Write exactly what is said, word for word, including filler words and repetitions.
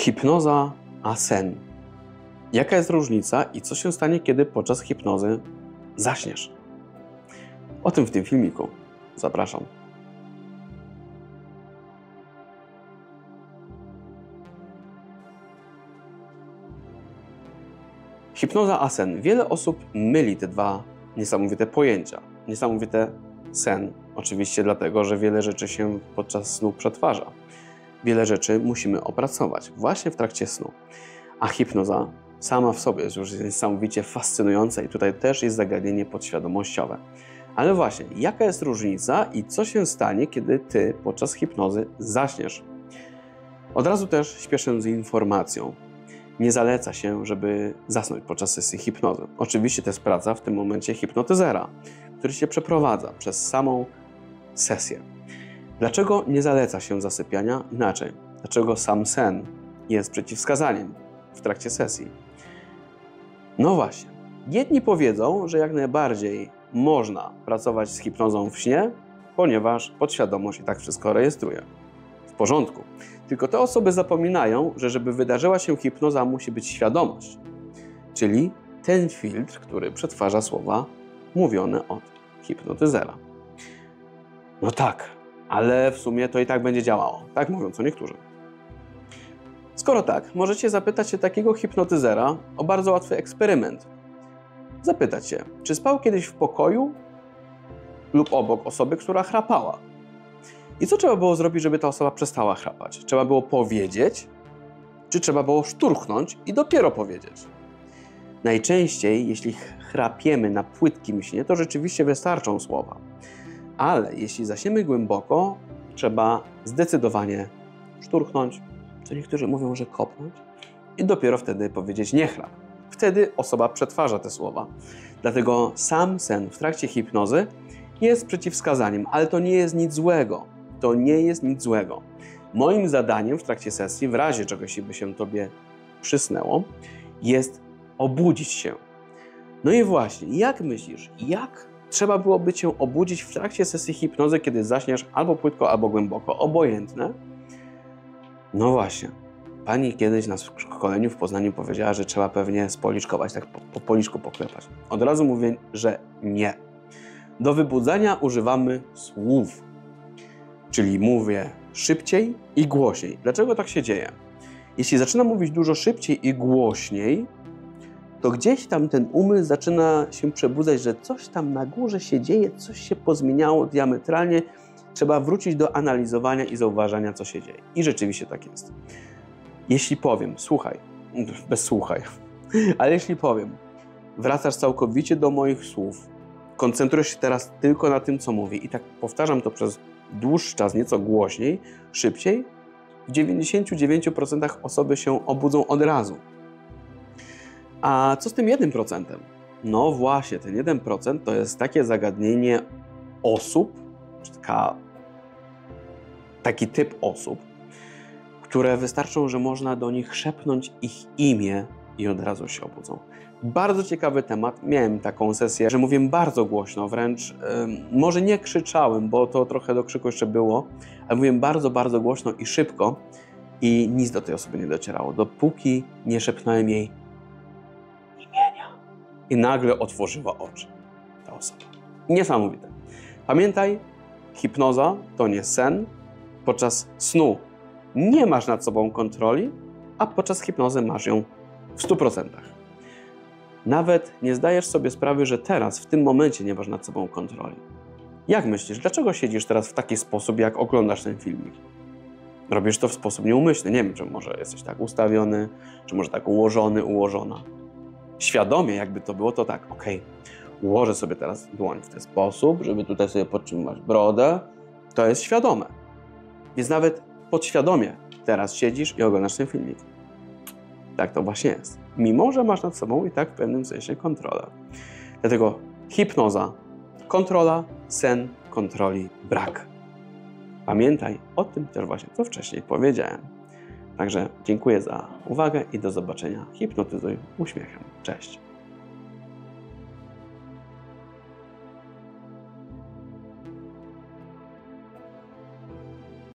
Hipnoza a sen. Jaka jest różnica i co się stanie, kiedy podczas hipnozy zaśniesz? O tym w tym filmiku. Zapraszam. Hipnoza a sen. Wiele osób myli te dwa niesamowite pojęcia. Niesamowite sen, oczywiście dlatego, że wiele rzeczy się podczas snu przetwarza. Wiele rzeczy musimy opracować właśnie w trakcie snu. A hipnoza sama w sobie jest już niesamowicie fascynująca i tutaj też jest zagadnienie podświadomościowe. Ale właśnie, jaka jest różnica i co się stanie, kiedy Ty podczas hipnozy zaśniesz? Od razu też śpieszę z informacją. Nie zaleca się, żeby zasnąć podczas sesji hipnozy. Oczywiście to jest praca w tym momencie hipnotyzera, który się przeprowadza przez samą sesję. Dlaczego nie zaleca się zasypiania? Inaczej. Dlaczego sam sen jest przeciwwskazaniem w trakcie sesji? No właśnie. Jedni powiedzą, że jak najbardziej można pracować z hipnozą w śnie, ponieważ podświadomość i tak wszystko rejestruje. W porządku. Tylko te osoby zapominają, że żeby wydarzyła się hipnoza, musi być świadomość. Czyli ten filtr, który przetwarza słowa mówione od hipnotyzera. No tak, ale w sumie to i tak będzie działało. Tak mówią co niektórzy. Skoro tak, możecie zapytać się takiego hipnotyzera o bardzo łatwy eksperyment. Zapytać się, czy spał kiedyś w pokoju lub obok osoby, która chrapała. I co trzeba było zrobić, żeby ta osoba przestała chrapać? Trzeba było powiedzieć, czy trzeba było szturchnąć i dopiero powiedzieć? Najczęściej, jeśli chrapiemy na płytkim śnie, to rzeczywiście wystarczą słowa. Ale jeśli zaśniemy głęboko, trzeba zdecydowanie szturchnąć, co niektórzy mówią, że kopnąć, i dopiero wtedy powiedzieć nie chrap. Wtedy osoba przetwarza te słowa. Dlatego sam sen w trakcie hipnozy jest przeciwwskazaniem, ale to nie jest nic złego. To nie jest nic złego. Moim zadaniem w trakcie sesji, w razie czegoś by się Tobie przysnęło, jest obudzić się. No i właśnie, jak myślisz, jak trzeba byłoby Cię obudzić w trakcie sesji hipnozy, kiedy zaśniesz albo płytko, albo głęboko, obojętne? No właśnie. Pani kiedyś na szkoleniu w Poznaniu powiedziała, że trzeba pewnie spoliczkować, tak po, po policzku poklepać. Od razu mówię, że nie. Do wybudzania używamy słów. Czyli mówię szybciej i głośniej. Dlaczego tak się dzieje? Jeśli zaczynam mówić dużo szybciej i głośniej, to gdzieś tam ten umysł zaczyna się przebudzać, że coś tam na górze się dzieje, coś się pozmieniało diametralnie. Trzeba wrócić do analizowania i zauważania, co się dzieje. I rzeczywiście tak jest. Jeśli powiem, słuchaj, bez słuchaj, ale jeśli powiem, wracasz całkowicie do moich słów, koncentrujesz się teraz tylko na tym, co mówię i tak powtarzam to przez dłuższy czas, nieco głośniej, szybciej, w dziewięćdziesięciu dziewięciu procentach osoby się obudzą od razu. A co z tym jednym procentem? No właśnie, ten jeden procent to jest takie zagadnienie osób, taka, taki typ osób, które wystarczą, że można do nich szepnąć ich imię i od razu się obudzą. Bardzo ciekawy temat. Miałem taką sesję, że mówiłem bardzo głośno, wręcz yy, może nie krzyczałem, bo to trochę do krzyku jeszcze było, ale mówiłem bardzo, bardzo głośno i szybko i nic do tej osoby nie docierało, dopóki nie szepnąłem jej imienia. I nagle otworzyła oczy ta osoba. Niesamowite. Pamiętaj, hipnoza to nie sen. Podczas snu nie masz nad sobą kontroli, a podczas hipnozy masz ją w stu procentach. Nawet nie zdajesz sobie sprawy, że teraz, w tym momencie nie masz nad sobą kontroli. Jak myślisz, dlaczego siedzisz teraz w taki sposób, jak oglądasz ten filmik? Robisz to w sposób nieumyślny. Nie wiem, czy może jesteś tak ustawiony, czy może tak ułożony, ułożona. Świadomie, jakby to było, to tak, ok, ułożę sobie teraz dłoń w ten sposób, żeby tutaj sobie podtrzymać brodę. To jest świadome. Więc nawet podświadomie teraz siedzisz i oglądasz ten filmik. Tak to właśnie jest. Mimo że masz nad sobą i tak w pewnym sensie kontrolę. Dlatego hipnoza, kontrola, sen, kontroli brak. Pamiętaj o tym też właśnie, co wcześniej powiedziałem. Także dziękuję za uwagę i do zobaczenia. Hipnotyzuj uśmiechem. Cześć.